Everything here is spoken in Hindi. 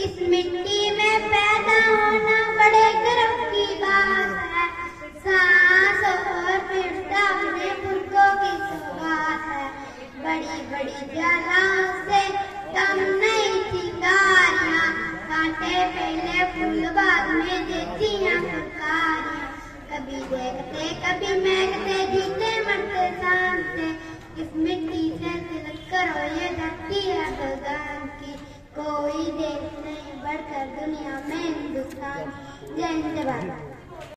इस मिट्टी में पैदा होना बड़े गर्व की बात है। सांस और फिरता अपने पुरखों की सौगात है। बड़ी बड़ी जलाओं से कम नहीं थी गारियां, कांटे पहले फूल बाद में देती हैं फुलकारियां। कभी देखते कभी महकते जीते मरते शान से, इस मिट्टी से तिलक करो ये धरती है भगवान की। कोई देश नहीं बढ़कर दुनिया में हिंदुस्तान। जय हिंद भारत।